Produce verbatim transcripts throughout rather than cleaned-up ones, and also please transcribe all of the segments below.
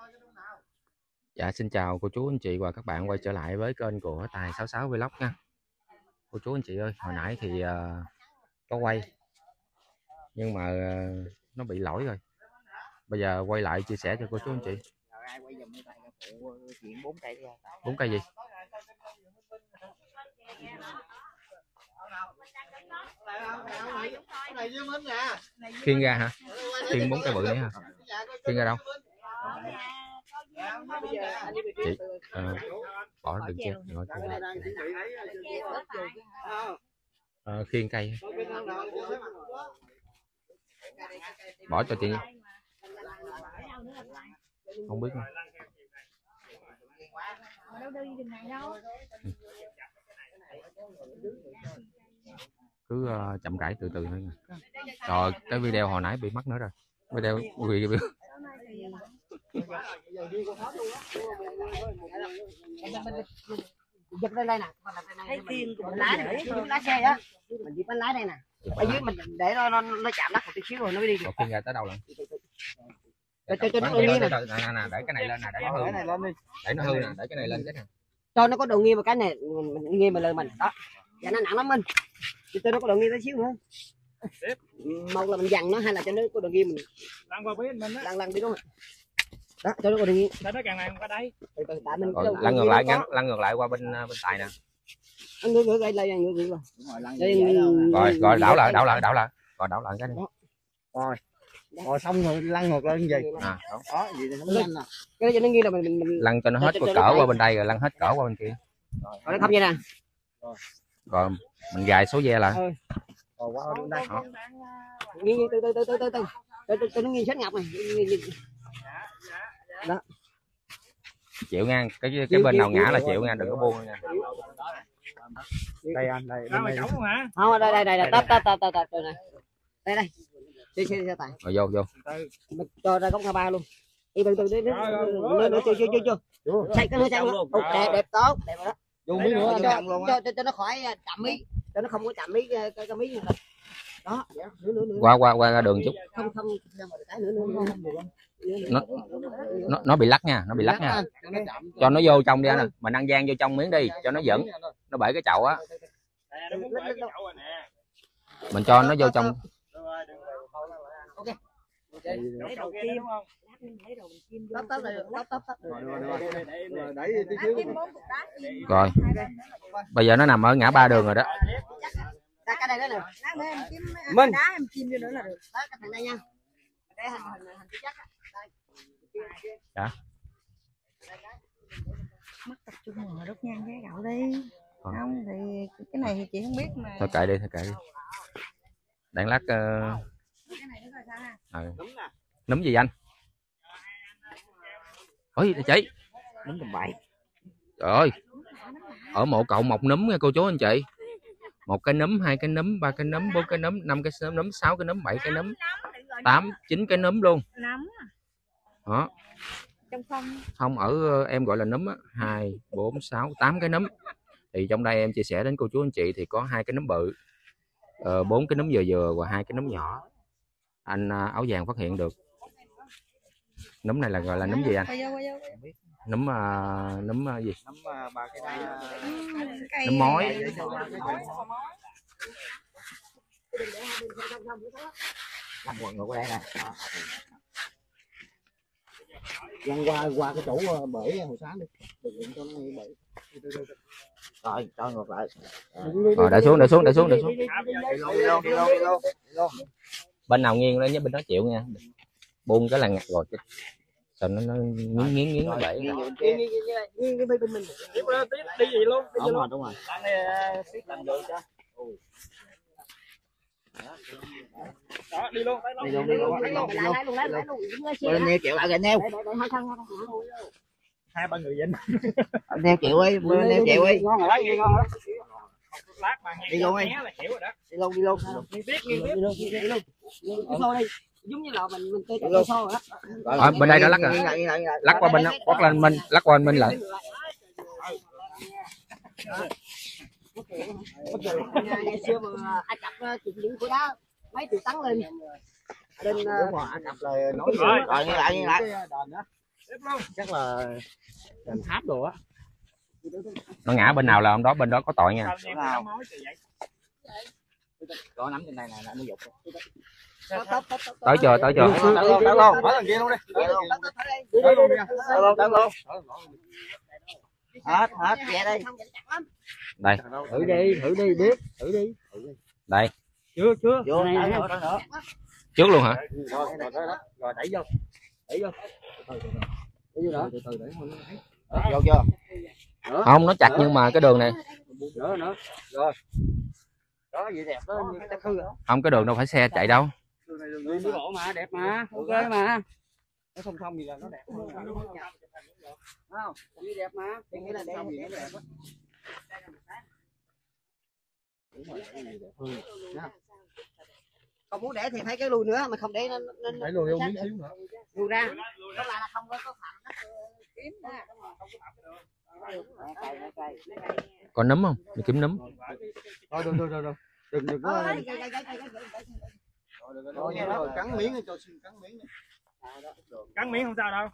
Dạ xin chào cô chú anh chị và các bạn quay trở lại với kênh của Tài sáu sáu Vlog nha. Cô chú anh chị ơi, hồi nãy thì uh, có quay nhưng mà uh, nó bị lỗi rồi. Bây giờ quay lại chia sẻ cho cô chú anh chị. Bốn cây gì? Khiên ra hả? Khiên bốn cây bự đấy hả? Khiên ra đâu? Chị à, bỏ đừng chết nói à, khiên cây bỏ cho chị không biết nữa. Cứ uh, chậm rãi từ từ thôi nha. Rồi cái video hồi nãy bị mất nữa rồi, video bị bị giật lên đây nè, thấy khiên của lái này, lái xe á, mình chỉ bánh lái đây nè, ở dưới mình để nó nó, nó chạm đất một tí xíu rồi nó mới đi. Một khiên ra tới đâu lần? Cho cho cho nó nghiêng nè, nè, để cái này lên nè, để nó hư, để nó hư nè, để cái này lên cái nè, cho nó có độ nghiêng một cái này, mình nghiêng mà lên mình đó, và nó nặng lắm mình, cho nó có độ nghiêng tí xíu nữa. Một là mình dằn nó, hay là cho nó có độ nghiêng mình lăn qua bên mình á, lăn lăn đi đúng không? Đó, cho nó có độ nghiêng. Nó càng này qua đây. Từ từ tại mình rồi, lăn ngược lại ngắn, lăn ngược lại qua bên bên Tài nè. Ngược ngược lại lại ngược ngược rồi. Rồi đảo lại, đảo lại, đảo lại. Rồi đảo lại cái này. Rồi. Rồi xong rồi lăn ngược lên gì? À, đó, gì thì nó nhanh nè. Cái cho nó nghiêng là mình mình lăn cho nó hết cỡ qua bên đây rồi lăn hết cỡ qua bên kia. Rồi nó không vậy nè. Rồi mình gài số ve lại. Rồi qua bên đây. Nghiêng từ từ từ từ từ từ. Từ từ nó nghiêng sát ngọc này. Đó. Chịu ngang, cái cái chịu, bên chịu, nào ngã chịu, là chịu ngang, đừng có buông nha. Đây anh, đây. Đây là trống hả? Không, đây đây đây là tấp tấp tấp tấp tấp này. Đây đây. Đi xe xe Tài. Rồi vô vô. Mình cho ra cống ba luôn. Đi từ từ đi. Nữa nữa chưa chưa chưa chưa. Chạy cái hơi chạy luôn. Đẹp đẹp tốt, đẹp rồi đó. Vô miếng nữa cho, cho, cho cho nó khỏi chậm mí, cho nó không có chậm mí cái cái mí này. Đó, nữa nữa nữa. Qua qua qua ra đường chút. Không không ra một cái nữa nữa. Nó, nó nó bị lắc nha, nó bị lắc nha. Cho nó vô trong đi anh, mình ăn gian vô trong miếng đi cho nó vững, nó bể cái chậu á. Mình cho nó vô trong. Rồi bây giờ nó nằm ở ngã ba đường rồi đó. Cái đây nữa nè. Mình đá em chim vô nữa là được. Đó cái thằng đây nha. Cái hình hình hình chắc á. Dạ. Mất tập trung mà đốt nhang cái gạo đi. À. Không thì cái này thì chị không biết mà. Thôi kệ đi, thôi kệ đi. Đạn lát uh... cái này nó sao ha? Ừ. Núm gì anh? Ôi chị. Núm tầm bậy. Trời ơi. Ở mộ cậu một núm nha cô chú anh chị. Một cái núm, hai cái núm, ba cái núm, bốn cái núm, năm cái núm, sáu cái núm, bảy cái núm, tám, chín cái núm luôn. Đó. Trong phong. Không, ở em gọi là núm á, hai, bốn, sáu, tám cái núm. Thì trong đây em chia sẻ đến cô chú anh chị thì có hai cái núm bự, bốn cái núm vừa vừa và hai cái núm nhỏ. Anh áo vàng phát hiện được. Núm này là gọi là núm gì anh? Núm uh, núm uh, gì? Núm uh, ba cái cây... núm mối. Làm quần ngược đây nè. Văng qua qua cái chỗ bể hồi sáng đi. Đừng cho nó bể. Rồi, cho ngược lại. Rồi để xuống, để xuống, để xuống, để xuống. Đi luôn, đi luôn, đi luôn. Bên nào nghiêng lên với bên đó chịu nha. Buông cái là ngặt rồi chứ. Sao nó nó nghiến nghiến nghiến nó bể. Nghiêng cái bên mình. Đi gì luôn, đi đúng rồi, đúng rồi. Đó, đi luôn, đi luôn, đi luôn, đi luôn, đi luôn, lấy luôn, lấy luôn, neo chịu lại rồi neo. Hai ba người dính. Neo chịu đi, neo chịu đi. Ngon rồi đó, ngon rồi đó. Lát mà đi luôn đi. Đi luôn, đi luôn. Đi tiếp, đi tiếp. Đi luôn. Cái xô đi. Giống như là mình mình chơi cái xô rồi đó. Ở bên đây nó lắc rồi. Lắc qua bên đó, quất lên mình, lắc qua bên lại. Ngày xưa mà Ai Cập chịu những của đó mấy triệu tấn lên. Lên Ai Cập là nói rồi, nghe lại, nghe lại. chắc là làm tháp đồ á. Nó ngã bên nào là ông đó bên đó có tội nha. Có nắm trên đây này là nó dục. Tới chưa, tới chưa? Tới luôn, tới luôn, hỏi thằng kia luôn đi. Tới luôn đi. Tới luôn, tới luôn. Hết, hết, về đây. Đây. Thử đi, thử đi, biết, thử đi. Đây. Chưa, chưa. Vô này nữa, nữa. Trước luôn hả? Rồi, rồi, rồi, rồi đẩy vô. Đẩy vô. Đẩy vô nữa. Từ từ để mình thấy. Vô chưa? Không, nó chặt nhưng mà cái đường này. Nữa nữa. Rồi. Đó vậy đẹp đó, chắc hư hả? Không, cái đường đâu phải xe chạy đâu. Đường này đường đi bộ mà, đẹp mà, ok mà. Nó không thông gì là nó đẹp. Không, đi đẹp mà. Cái nghĩa là đẹp gì nó đẹp á. Còn muốn để thì phải cái lùi nữa, mà không để nó nó phải lùi vô miếng xíu nữa. lùi ra. Đó là không có có phạm nó kiếm ra. Có nấm không? Đi kiếm nấm. Thôi được rồi rồi rồi. Đừng đừng có. Rồi rồi cắn miếng cho xin cắn miếng đi. Cắn miếng không sao đâu.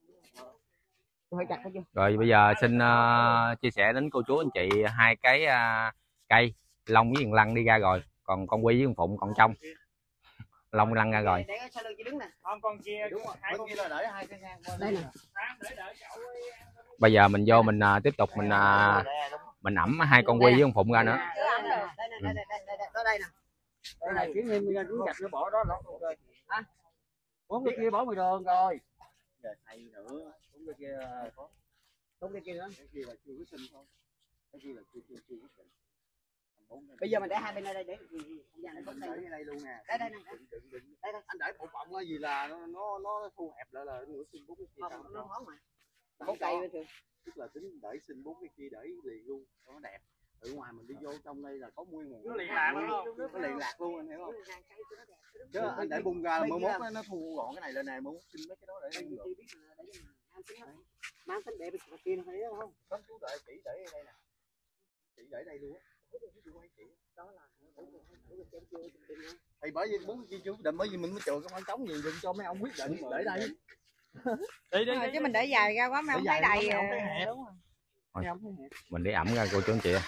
Rồi bây giờ xin uh, chia sẻ đến cô chú anh chị hai cái uh, cây Long với thằng Lăng đi ra rồi, còn con Quy với con Phụng còn trong. Long Lăng ra rồi. Không, con kia đúng rồi. Hai con kia là để hai cái ngang qua đây nè. Bây giờ mình vô mình uh, tiếp tục mình uh, mình ẩm hai con Quy với con Phụng ra nữa. Đây nè, đây đây nè. Đây này kiếm thêm ra trứng gạch nó bỏ đó đó. Hả? Bốn cái kia bỏ mười đường rồi. Giờ thay nữa, bốn cái kia có. Bốn cái kia nữa. Cái kia là chưa có sinh thôi. Cái kia là chưa chưa chưa có sinh. Bây giờ mình để hai bên đây đây để không gian nó có đây đây luôn nè. Đây đây nè. Đây anh để bộ phận là gì là nó nó nó thu hẹp lại là nữa sinh bốn cái kia. Không, nó ngón mà. Bốn cây bên thường. Tức là tính để sinh bốn cái kia để liền luôn cho nó đẹp. Ở ngoài mình đi vô trong đây là có nguyên một nó liền lạc luôn, nó liền lạc luôn, anh hiểu không? Chứ anh để bung ra là mới mốt nó thu gọn cái này lên này, mới mốt xin mấy cái đó để mang tính để bên kia nó thấy không? Không chú đợi chỉ để đây nè, chỉ để đây luôn á. Đó là thì bởi vì bốn cái chú định, bởi vì mình mới chừa cái khoảng trống gì đừng cho mấy ông quyết định để đây. Đi đi, chứ mình để dài ra quá mà không thấy đầy. Đúng rồi. Mình để ẩm ra cô chú anh chị.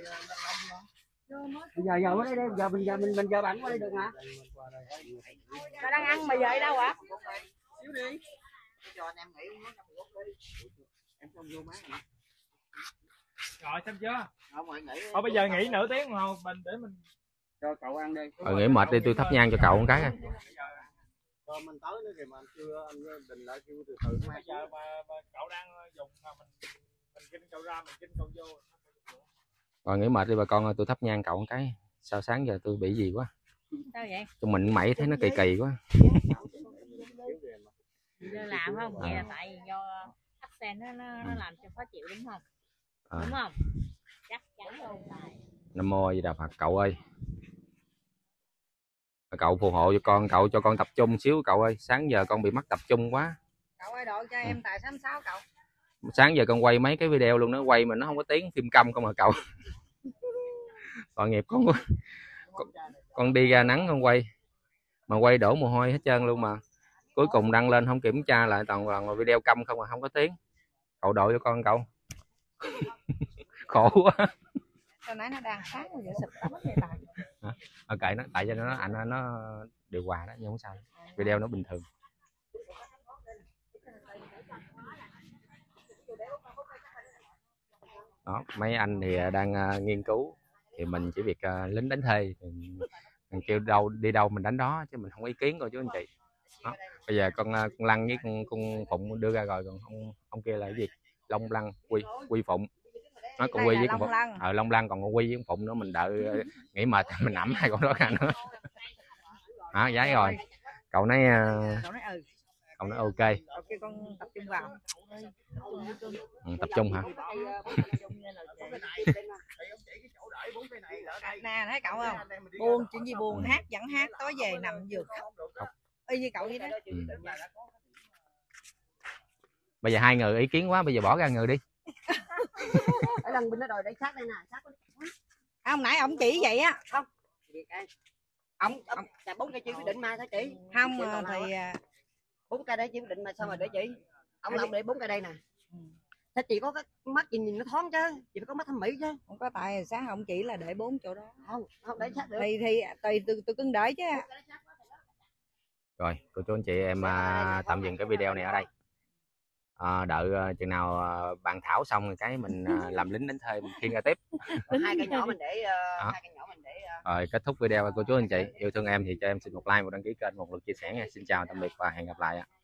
Bây giờ giờ ở đây đây, giờ mình giờ mình mình giờ bạn qua đây được hả? Tao đang ăn mà giờ ở đâu hả? Xíu đi. Cho anh em nghỉ uống nước đi. Em không vô má này. Rồi xong chưa? Không phải nghỉ. Thôi bây giờ nghỉ nửa tiếng đồng hồ mình để mình cho cậu ăn đi. Ờ, nghỉ mệt đi, tôi thắp nhang cho cậu một cái. Rồi mình tới nữa kìa mà anh chưa anh định lại kêu từ từ. Bây giờ mà, mà cậu đang dùng mà mình mình kinh cậu ra mình kinh cậu vô. Rồi nghỉ mệt đi bà con ơi, tôi thắp nhang cậu một cái. Sao sáng giờ tôi bị gì quá. Sao vậy? Trong mình mẩy thấy nó kỳ kỳ quá. Giờ làm không? Vậy là tại vì do accent nó nó, nó làm cho khó chịu đúng không? À. Đúng không? Chắc chắn luôn. Nam Mô A Di Đà Phật. Cậu ơi, cậu phù hộ cho con, cậu cho con tập trung xíu cậu ơi, sáng giờ con bị mất tập trung quá. Cậu ơi độ cho em tài tám sáu cậu. Sáng giờ con quay mấy cái video luôn, nó quay mà nó không có tiếng, phim câm không mà cậu. Tội nghiệp con quá. Con, con đi ra nắng con quay mà quay đổ mồ hôi hết trơn luôn, mà cuối cùng đăng lên không kiểm tra lại toàn là video câm không mà không có tiếng. Cậu độ cho con cậu. Khổ quá. Hồi nãy nó đang sáng rồi sụp tấm vậy tài. Ok nó tại cho nó anh nó, nó điều hòa đó nhưng không sao, video nó bình thường. Đó, mấy anh thì đang uh, nghiên cứu, thì mình chỉ việc uh, lính đánh thuê, mình kêu đâu đi đâu mình đánh đó chứ mình không ý kiến rồi chú anh chị. Đó. Bây giờ con, uh, con Lăng với con, con Phụng đưa ra rồi, còn ông ông kia là cái gì? Long Lăng, Quy Quy Phụng. Nó con Quy với con Phụng. Ờ Long Lăng, còn con Quy với con Phụng nữa, mình đợi nghỉ mệt mình ẩm hai con đó ra nữa. Hả, giấy rồi. Cậu nói uh... Cậu nói ừ. Cậu nói ok. Ok con tập trung vào. Ừ, tập trung hả? Nè thấy cậu không? Buồn chuyện gì buồn, hát vẫn hát, tối về nằm vừa khóc. Y như cậu vậy đó. Ừ. Bây giờ hai người ý kiến quá, bây giờ bỏ ra người đi. Ở lần bên nó đòi để sát đây nè, sát. À, hôm nãy ông chỉ vậy á. Không. Ông ông bốn cây chỉ quyết định mà thôi chị. Không thì bốn cây đấy chỉ quyết định mà sao mà để chị? ông ông để bốn cây đây nè. Ừ. Thế chị có cái mắt gì nhìn nó thoáng chứ, chị phải có mắt thẩm mỹ chứ. Không có, tại sáng không chỉ là để bốn chỗ đó. Không, không để sát được. Thì thì tùy tôi tôi cưng để chứ. Rồi cô chú anh chị em à, tạm dừng cái video này ở đây. À, đợi à, chừng nào à, bàn thảo xong cái mình à, làm lính đánh thuê mình khiêng ra tiếp. Hai cây nhỏ mình để uh, à. hai cây nhỏ mình để uh... Rồi kết thúc video cô chú anh chị yêu thương em thì cho em xin một like, một đăng ký kênh, một lượt chia sẻ nha. Xin chào tạm biệt và hẹn gặp lại ạ.